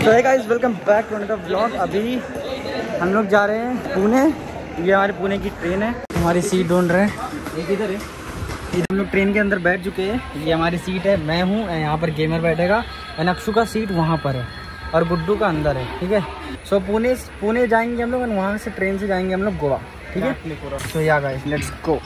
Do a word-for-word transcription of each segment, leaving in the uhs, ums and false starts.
तो है guys, welcome back to another vlog. अभी हम लोग जा रहे हैं पुणे। ये हमारे पुणे की ट्रेन है। हमारी सीट ढूंढ रहे हैं। ये किधर है? इधर हम लोग ट्रेन के अंदर बैठ चुके हैं। ये हमारी सीट है। मैं हूँ, यहाँ पर गेमर बैठेगा। एंड अक्षु का सीट वहाँ पर है और गुड्डू का अंदर है। ठीक है। सो पुणे पुणे जाएंगे हम लोग और वहाँ से ट्रेन से जाएंगे हम लोग गोवा। ठीक है। तो या गाइस, लेट्स गो।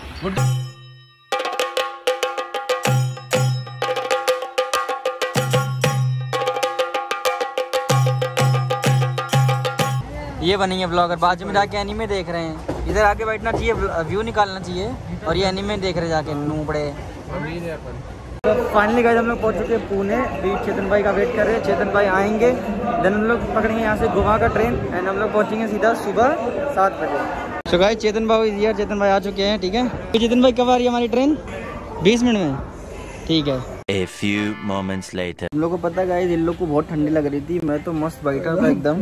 ये बनेंगे ब्लॉगर, बाजू में जाके एनीमे देख रहे हैं। इधर आके बैठना चाहिए, व्यू निकालना चाहिए। और ये एनीमे देख रहे जाके नूबड़े। तो फाइनली गाइस हम लोग पहुंच चुके हैं पुणे। अभी चेतन भाई का वेट कर रहे हैं। चेतन भाई आएंगे, देन हम लोग पकड़ेंगे यहाँ से गोवा का ट्रेन। एंड हम लोग पहुँचेंगे सीधा सुबह सात बजे। सो गाइस, चेतन भाई यार चेतन भाई आ चुके हैं। ठीक है। चेतन भाई कब आ रही है हमारी ट्रेन? बीस मिनट में। ठीक है। A few moments later. हम लोग को पता है गाइस, इन लोग को बहुत ठंडी लग रही थी। मैं तो मस्त बैठा था एकदम।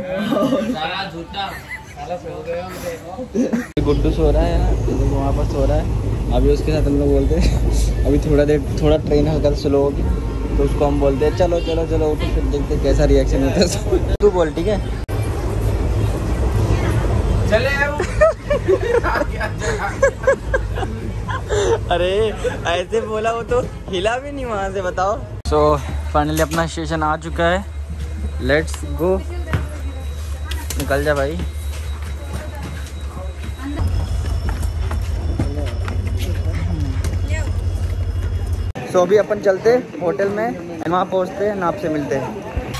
गुड्डू सो रहा है ना, वहाँ पर सो रहा है। अभी उसके साथ हम लोग बोलते हैं अभी थोड़ा देर थोड़ा ट्रेन हल्का स्लो होगी तो उसको हम बोलते हैं चलो चलो चलो उठो, फिर देखते हैं कैसा रिएक्शन होता है। तू बोल। ठीक है। चले अरे ऐसे बोला, वो तो हिला भी नहीं वहाँ से। बताओ। सो फाइनली अपना स्टेशन आ चुका है। Let's go. निकल जा भाई। सो अभी अपन चलते होटल में, वहाँ पहुँचते हैं, आपसे मिलते हैं।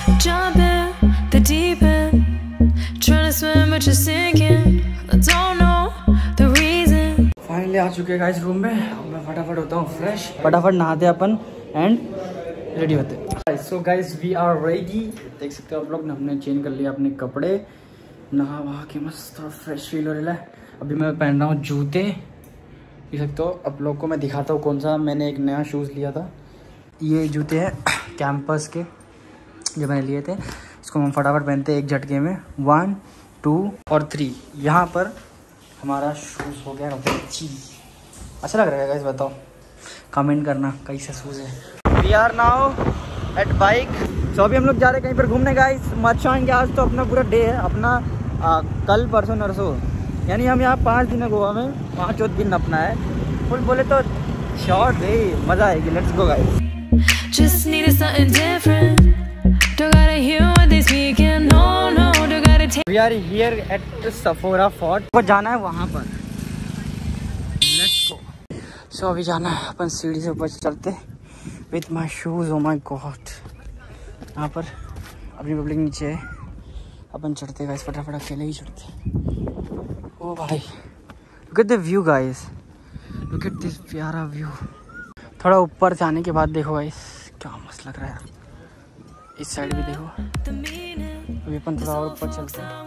फाइनली आ चुके हैं गाइस रूम में। मैं फटाफट होता हूँ फ्रेश, फटाफट नहाते अपन एंड रेडी होते। So guys we are ready. देख सकते हो आप लोग, हमने चेंज कर लिया अपने कपड़े, नहा वहा के मस्त थोड़ा फ्रेश फील हो रहा है। अभी मैं पहन रहा हूँ जूते। देख सकते हो आप लोग को मैं दिखाता हूँ कौन सा मैंने एक नया शूज़ लिया था। ये जूते हैं कैंपस के, जो मैंने लिए थे। इसको हम फटाफट पहनते हैं एक झटके में। वन टू और थ्री। यहाँ पर हमारा शूज़ हो गया अच्छी। अच्छा लग रहा है गाइस, बताओ कमेंट करना कैसा शूज़ है। We are now at bike. तो अभी हम लोग जा रहे हैं कहीं पर घूमने गाइस। मजा आएंगे। आज तो अपना पूरा डे है अपना। आ, कल परसों नरसों, यानी हम यहाँ पाँच दिन है गोवा में। पाँच और दिन अपना है। फुल बोले तो शॉर्ट डे, मज़ा आएगी। Let's go guys. Just needed something different. Don't gotta hear what they speaking. No, no, don't gotta take. We are here at Sephora Fort. को जाना है वहाँ पर। Let's go. So अभी जाना है अपन सीढ़ी से ऊपर चलते with my shoes. Oh my God. यहाँ पर अपनी पब्लिक नीचे है, अपन चढ़ते गाइस फटाफट, अकेले ही चढ़ते। ओ भाई, look at the view guys. Look at this प्यारा व्यू। थोड़ा ऊपर जाने के बाद देखो गाइस क्या मस्त लग रहा है। इस साइड भी देखो। अभी अपन थोड़ा और ऊपर चलते हैं।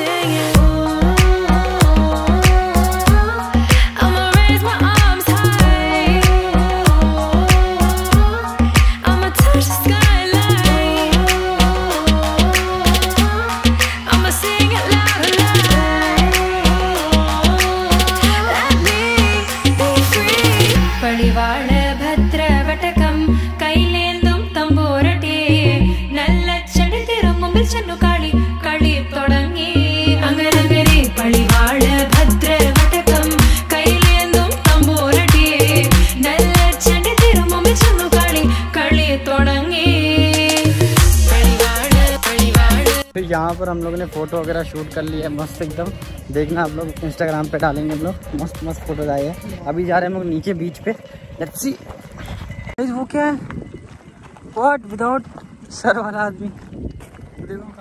यहाँ पर हम लोगों ने फ़ोटो वगैरह शूट कर लिया है मस्त एकदम। देखना आप लोग, इंस्टाग्राम पे डालेंगे हम लोग। मस्त मस्त फोटो आए हैं। अभी जा रहे हैं हम लोग नीचे बीच पे। Let's see. वो क्या है? व्हाट विदाउट सर वाला आदमी। देखो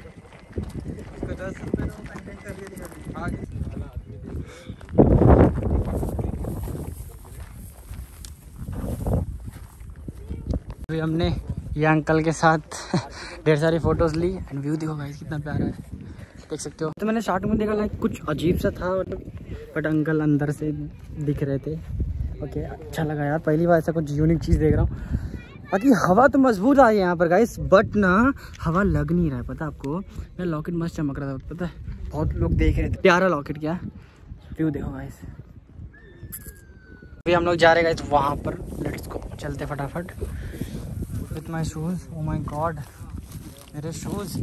अभी हमने ये अंकल के साथ ढेर सारी फोटोज ली। एंड व्यू देखो गाइस कितना प्यारा है, देख सकते हो। तो मैंने स्टार्टिंग में देखा लाइक कुछ अजीब सा था, बट अंकल अंदर से दिख रहे थे। ओके, अच्छा लगा यार, पहली बार ऐसा कुछ यूनिक चीज़ देख रहा हूँ। बाकी हवा तो मजबूत आई है यहाँ पर गाइस, बट ना हवा लग नहीं रहा है। पता आपको, मेरा लॉकेट मस्त चमक रहा था, पता है बहुत लोग देख रहे थे। प्यारा लॉकेट क्या, व्यू देखो गाइस। अभी हम लोग जा रहे हैं वहाँ पर, लेट्स गो, चलते फटाफट with my shoes. Oh my god, मेरे शूज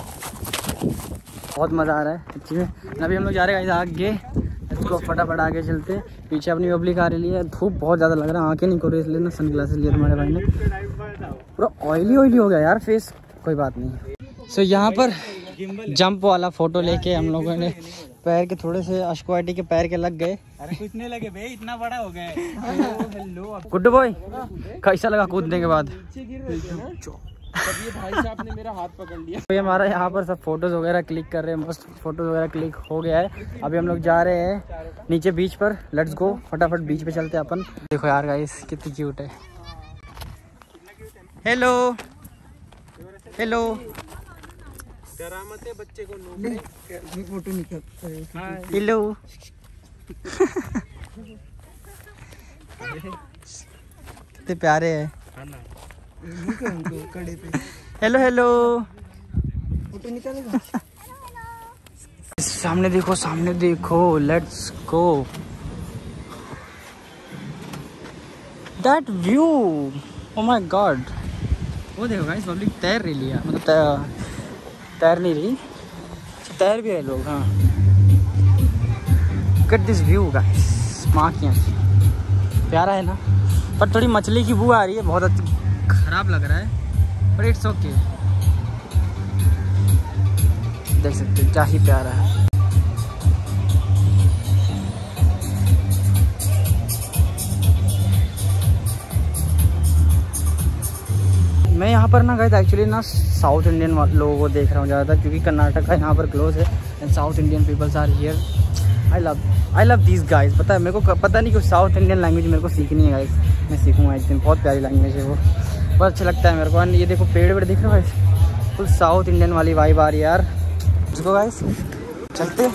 बहुत मज़ा आ रहा है सच्ची में। अभी हम लोग जा रहे हैं आगे, इसको फटाफट आगे चलते। पीछे अपनी पब्लिक आ रही है, धूप बहुत ज़्यादा लग रहा है, आँखें नहीं खोल रही, इसलिए ना सन ग्लासेस लिए तुम्हारे भाई ने। पूरा ऑयली ऑयली हो गया यार फेस, कोई बात नहीं। सो so, यहाँ पर जंप वाला फोटो लेके हम लोगों ने पैर के थोड़े से अश्कुआटी के पैर के लग गए। अरे कुछ नहीं लगे भाई, इतना बड़ा हो गया। हेलो गुड्डू बॉय, कैसा लगा कूदने के बाद? ये भाई साहब ने मेरा हाथ पकड़ लिया। तो ये हमारा यहाँ पर सब फोटोज वगैरह क्लिक कर रहे हैं, मस्त फोटोज वगैरह क्लिक हो गया है। अभी हम लोग जा रहे हैं नीचे बीच पर, लेट्स गो, फटाफट बीच पे चलते हैं अपन। देखो यार गाइस कितनी क्यूट है। हेलो हेलो, डरामते बच्चे को फोटो निकल। हेलो कितने प्यारे हैं। हेलो हेलो, फोटो निकालेगा। सामने देखो, सामने देखो, let's go. That view, oh my god. वो देखो गाइस, पब्लिक तैर रही है, मतलब तैर, तैर नहीं रही, तैर भी है लोग। हाँ, गेट दिस व्यू गाइस, माँ की आँखें, प्यारा है ना। पर थोड़ी मछली की बू आ रही है, बहुत अच्छी, खराब लग रहा है, बट इट्स ओके। देख सकते हो क्या ही प्यारा है। मैं यहाँ पर ना गए एक्चुअली ना साउथ इंडियन लोगों को देख रहा हूँ ज़्यादातर, क्योंकि कर्नाटक यहाँ पर क्लोज है and south Indian peoples are here. I love I love these guys. पता है मेरे को, पता नहीं कि साउथ इंडियन लैंग्वेज मेरे को सीखनी है गाइज, मैं सीखूँगा एक दिन। बहुत प्यारी लैंग्वेज है वो, बहुत अच्छा लगता है मेरे को। ये देखो पेड़ वेड़ दिख रहा है, फुल साउथ इंडियन वाली वाइब आ रही है यार। इसको गाइस चलते।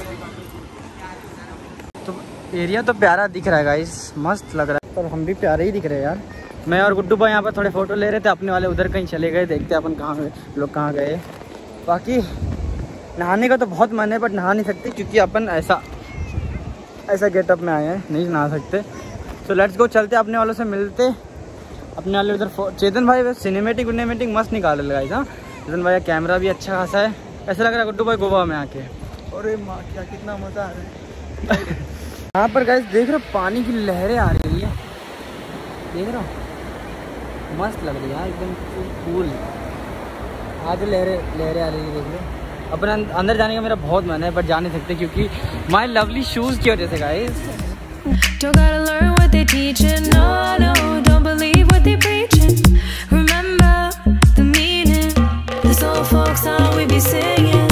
तो एरिया तो प्यारा दिख रहा है गाइस, मस्त लग रहा है, पर हम भी प्यारे ही दिख रहे हैं यार। मैं और गुड्डू भाई यहाँ पर थोड़े फोटो ले रहे थे, अपने वाले उधर कहीं चले गए, देखते अपन कहाँ गए लोग, कहाँ गए। बाकी नहाने का तो बहुत मन है, बट नहा नहीं सकते क्योंकि अपन ऐसा ऐसा गेटअप में आए हैं, नहीं नहा सकते। सो लेट्स गो, चलते अपने वालों से मिलते। अपने वाले उधर चेतन भाई सिनेमेटिक विनेमेटिक मस्त निकाले लगाई था। चेतन भाई का कैमरा भी अच्छा खासा है। ऐसा लग रहा है गुड्डू भाई गोवा में आके। अरे माँ क्या, कितना मज़ा आ रहा है। यहाँ पर गाइस देख रहे हो, पानी की लहरें आ रही है, देख रहे हो, मस्त लग रही है एकदम कूल। आज लहरें लहरें आ रही है, देख लो। अपने अंदर जाने का मेरा बहुत मन है, बट जा नहीं सकते क्योंकि माय लवली शूज़ की वजह से guys. Don't gotta learn what they teaching, no, no, don't believe what they preaching. Remember the meaning, this old folk song we be singing.